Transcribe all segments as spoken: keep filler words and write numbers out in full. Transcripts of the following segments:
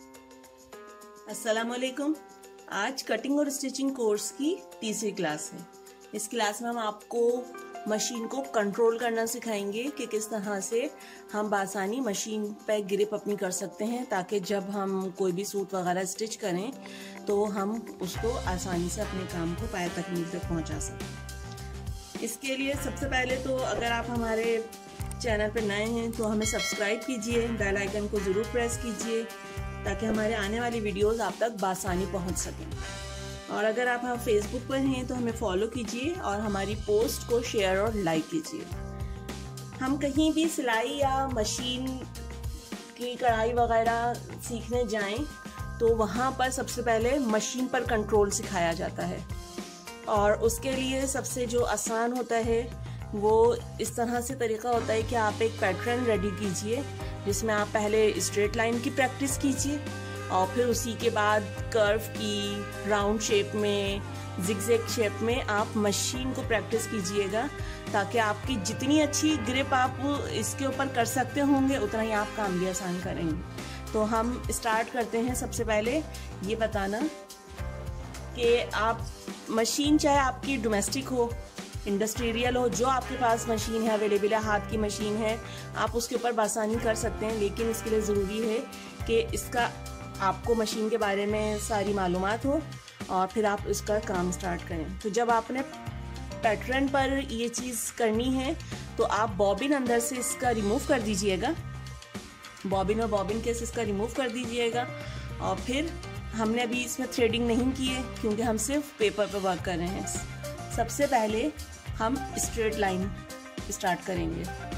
अस्सलाम वालेकुम। आज कटिंग और स्टिचिंग कोर्स की तीसरी क्लास है। इस क्लास में हम आपको मशीन को कंट्रोल करना सिखाएंगे कि किस तरह से हम बासानी मशीन पे ग्रिप अपनी कर सकते हैं, ताकि जब हम कोई भी सूट वगैरह स्टिच करें तो हम उसको आसानी से अपने काम को पाए तकमील तक पहुंचा सकें। इसके लिए सबसे पहले तो अगर आप हमारे चैनल पर नए हैं तो हमें सब्सक्राइब कीजिए, बेल आइकन को ज़रूर प्रेस कीजिए ताकि हमारे आने वाली वीडियोस आप तक बासानी पहुंच सकें। और अगर आप हम फेसबुक पर हैं तो हमें फॉलो कीजिए और हमारी पोस्ट को शेयर और लाइक कीजिए। हम कहीं भी सिलाई या मशीन की कढ़ाई वगैरह सीखने जाएं तो वहाँ पर सबसे पहले मशीन पर कंट्रोल सिखाया जाता है, और उसके लिए सबसे जो आसान होता है वो इस तरह से तरीका होता है कि आप एक पैटर्न रेडी कीजिए जिसमें आप पहले स्ट्रेट लाइन की प्रैक्टिस कीजिए और फिर उसी के बाद कर्व की, राउंड शेप में, जिगजैग शेप में आप मशीन को प्रैक्टिस कीजिएगा, ताकि आपकी जितनी अच्छी ग्रिप आप इसके ऊपर कर सकते होंगे उतना ही आप काम भी आसान करेंगे। तो हम स्टार्ट करते हैं। सबसे पहले ये बताना कि आप मशीन, चाहे आपकी डोमेस्टिक हो, इंडस्ट्रियल हो, जो आपके पास मशीन है अवेलेबल है, हाथ की मशीन है, आप उसके ऊपर बासानी कर सकते हैं। लेकिन इसके लिए ज़रूरी है कि इसका आपको मशीन के बारे में सारी मालूमात हो और फिर आप इसका काम स्टार्ट करें। तो जब आपने पैटर्न पर ये चीज़ करनी है तो आप बॉबिन अंदर से इसका रिमूव कर दीजिएगा, बॉबिन और बॉबिन केस इसका रिमूव कर दीजिएगा। और फिर हमने अभी इसमें थ्रेडिंग नहीं की है क्योंकि हम सिर्फ पेपर पर वर्क कर रहे हैं। सबसे पहले हम स्ट्रेट लाइन स्टार्ट करेंगे।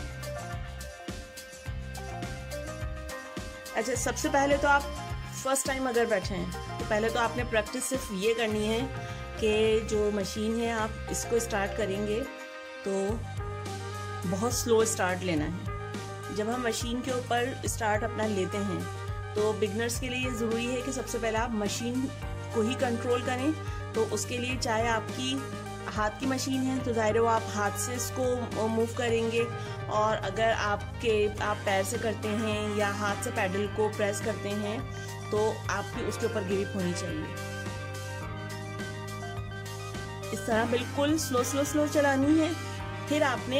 अच्छा, सबसे पहले तो आप फर्स्ट टाइम अगर बैठे हैं तो पहले तो आपने प्रैक्टिस सिर्फ ये करनी है कि जो मशीन है आप इसको स्टार्ट करेंगे तो बहुत स्लो स्टार्ट लेना है। जब हम मशीन के ऊपर स्टार्ट अपना लेते हैं तो बिगनर्स के लिए ये ज़रूरी है कि सबसे पहले आप मशीन को ही कंट्रोल करें। तो उसके लिए चाहे आपकी हाथ की मशीन है तो ज़ाहिर वो आप हाथ से इसको मूव करेंगे, और अगर आपके आप पैर से करते हैं या हाथ से पैडल को प्रेस करते हैं तो आपकी उसके ऊपर ग्रिप होनी चाहिए। इस तरह बिल्कुल स्लो स्लो स्लो चलानी है। फिर आपने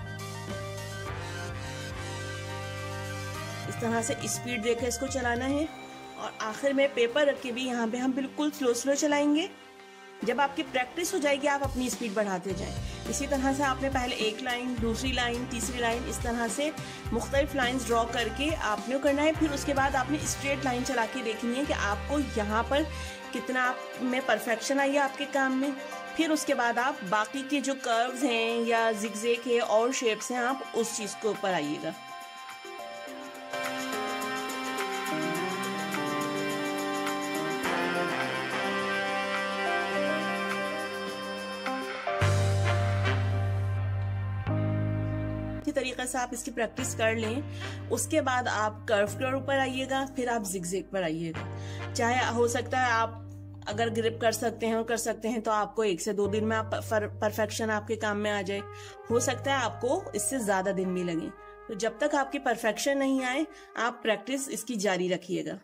इस तरह से स्पीड देकर इसको चलाना है, और आखिर में पेपर रख के भी यहाँ पे हम बिल्कुल स्लो स्लो चलाएंगे। जब आपकी प्रैक्टिस हो जाएगी आप अपनी स्पीड बढ़ाते जाएं। इसी तरह से आपने पहले एक लाइन, दूसरी लाइन, तीसरी लाइन, इस तरह से मुख्तलिफ लाइंस ड्रॉ करके आपने करना है। फिर उसके बाद आपने स्ट्रेट लाइन चला के देखनी है कि आपको यहाँ पर कितना आप में परफेक्शन आई है आपके काम में। फिर उसके बाद आप बाकी के जो कर्व्स हैं या जिगजैग है और शेप्स हैं, आप उस चीज़ के ऊपर आइएगा। तरीके से आप इसकी प्रैक्टिस कर लें। उसके बाद आप कर्व के ऊपर आइएगा, फिर आप जिगजैग पर आइएगा। चाहे हो सकता है आप अगर ग्रिप कर सकते हैं और कर सकते हैं तो आपको एक से दो दिन में आप परफेक्शन आपके काम में आ जाए। हो सकता है आपको इससे ज्यादा दिन भी लगे। तो जब तक आपकी परफेक्शन नहीं आए आप प्रैक्टिस इसकी जारी रखिएगा।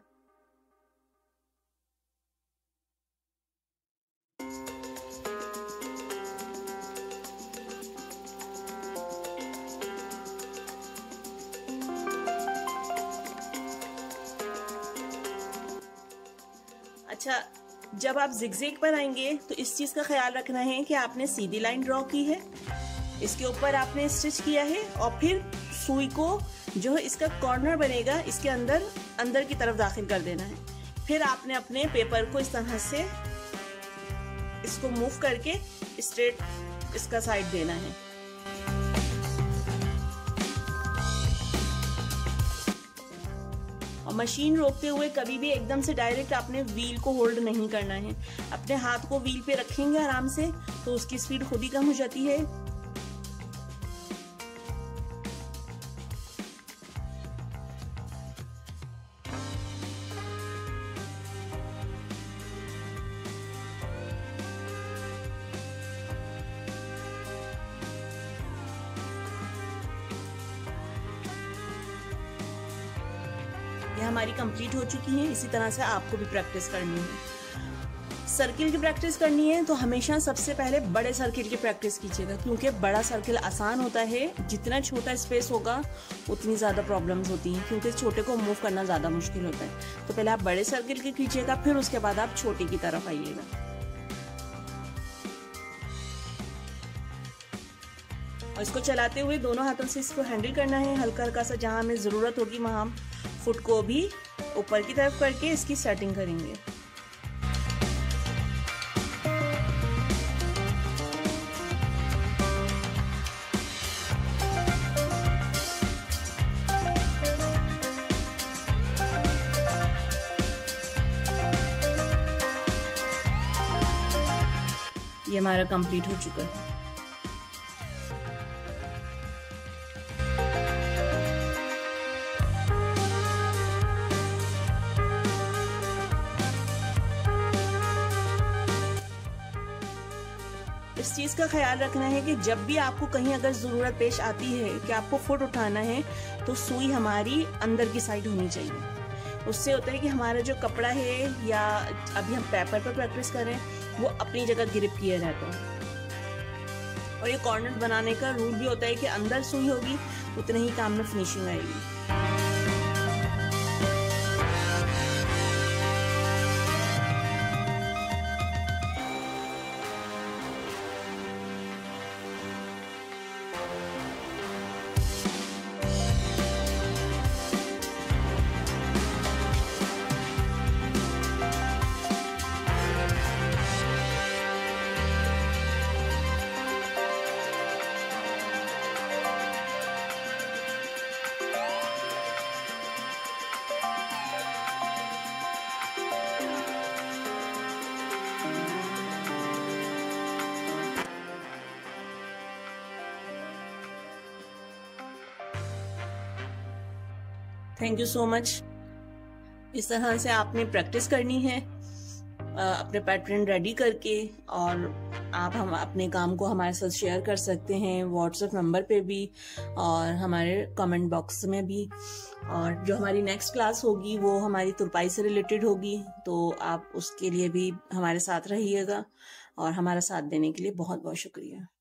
अच्छा, जब आप जिगजैग पर आएंगे तो इस चीज़ का ख्याल रखना है कि आपने सीधी लाइन ड्रॉ की है, इसके ऊपर आपने स्टिच किया है, और फिर सुई को जो है इसका कॉर्नर बनेगा इसके अंदर अंदर की तरफ दाखिल कर देना है। फिर आपने अपने पेपर को इस तरह से इसको मूव करके स्ट्रेट इसका साइड देना है। और मशीन रोकते हुए कभी भी एकदम से डायरेक्ट आपने व्हील को होल्ड नहीं करना है। अपने हाथ को व्हील पे रखेंगे आराम से तो उसकी स्पीड खुद ही कम हो जाती है। ये हमारी कंप्लीट हो चुकी हैं। इसी तरह से आपको भी प्रैक्टिस करनी है। सर्किल की प्रैक्टिस करनी है तो हमेशा सबसे पहले बड़े सर्किल की प्रैक्टिस कीजिएगा, क्योंकि बड़ा सर्किल आसान होता है। जितना छोटा स्पेस होगा उतनी ज़्यादा प्रॉब्लम्स होती हैं, क्योंकि छोटे को मूव करना ज़्यादा मुश्किल होता है। तो पहले आप बड़े सर्किल की कीजिएगा, फिर उसके बाद आप छोटी की तरफ आइएगा। और इसको चलाते हुए दोनों हाथों से इसको हैंडल करना है। हल्का हल्का सा जहाँ हमें ज़रूरत होगी वहाँ हम फुट को भी ऊपर की तरफ करके इसकी सेटिंग करेंगे। ये हमारा कंप्लीट हो चुका है। इस चीज़ का ख्याल रखना है कि जब भी आपको कहीं अगर ज़रूरत पेश आती है कि आपको फुट उठाना है, तो सुई हमारी अंदर की साइड होनी चाहिए। उससे होता है कि हमारा जो कपड़ा है या अभी हम पेपर पर प्रैक्टिस करें वो अपनी जगह ग्रिप किया रहता है। और ये कॉर्नर बनाने का रूल भी होता है कि अंदर सुई होगी उतने ही काम में फिनिशिंग आएगी। Thank you so much. इस तरह से आपने प्रैक्टिस करनी है अपने पैटर्न रेडी करके, और आप हम अपने काम को हमारे साथ शेयर कर सकते हैं व्हाट्सएप नंबर पे भी और हमारे कमेंट बॉक्स में भी। और जो हमारी नेक्स्ट क्लास होगी वो हमारी तुरपाई से रिलेटेड होगी, तो आप उसके लिए भी हमारे साथ रहिएगा। और हमारा साथ देने के लिए बहुत बहुत शुक्रिया।